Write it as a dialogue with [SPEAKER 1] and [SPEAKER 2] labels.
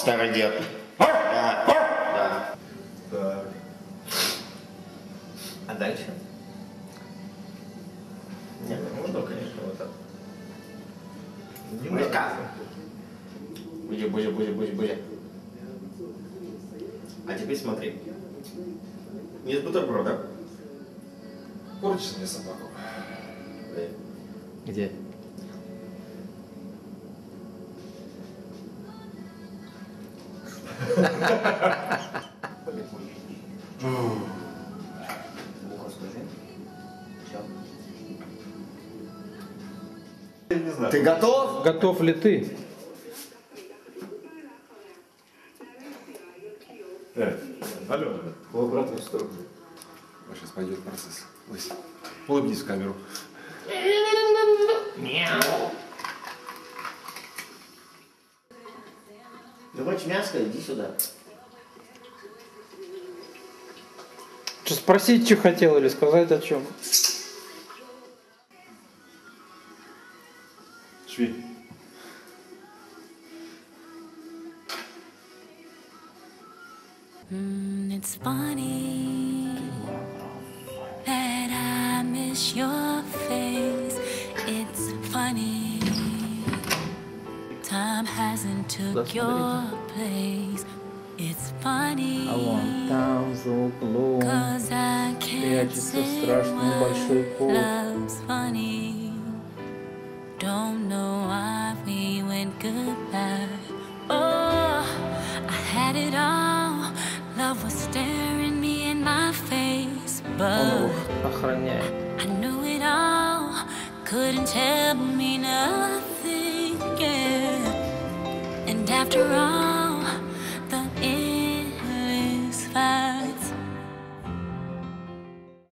[SPEAKER 1] старый дед. Да. Да.
[SPEAKER 2] Так.
[SPEAKER 1] А дальше? Нет, ну можно, конечно, вот так.
[SPEAKER 2] Не
[SPEAKER 1] Мышка. Бузя, бузя, бузя, бузя, бузя. А теперь смотри. Нет бутерброда.
[SPEAKER 2] Порчишь мне собаку.
[SPEAKER 3] Где?
[SPEAKER 1] Ухо скажи. Все.
[SPEAKER 2] Я не знаю.
[SPEAKER 1] Ты готов?
[SPEAKER 3] Готов ли ты?
[SPEAKER 2] Алло.
[SPEAKER 1] В обратную сторону.
[SPEAKER 2] Сейчас пойдет процесс. Лысь. Улыбнись в камеру.
[SPEAKER 1] Мяу. Ты хочешь мяско? Иди сюда.
[SPEAKER 3] Что, спросить, что хотел, или сказать о чем?
[SPEAKER 2] Шви.
[SPEAKER 4] It's funny that I miss your face. It's funny time hasn't took your place. It's funny
[SPEAKER 3] А вон там за углом
[SPEAKER 4] 'cause I can't
[SPEAKER 3] прячется
[SPEAKER 4] say
[SPEAKER 3] страшный большой
[SPEAKER 4] what
[SPEAKER 3] кот.
[SPEAKER 4] love's funny. Don't know why we went goodbye. Oh, I had it all. Love was staring me in my face,
[SPEAKER 3] Он
[SPEAKER 4] but
[SPEAKER 3] его охраняет.
[SPEAKER 4] I knew it all. Couldn't tell me nothing.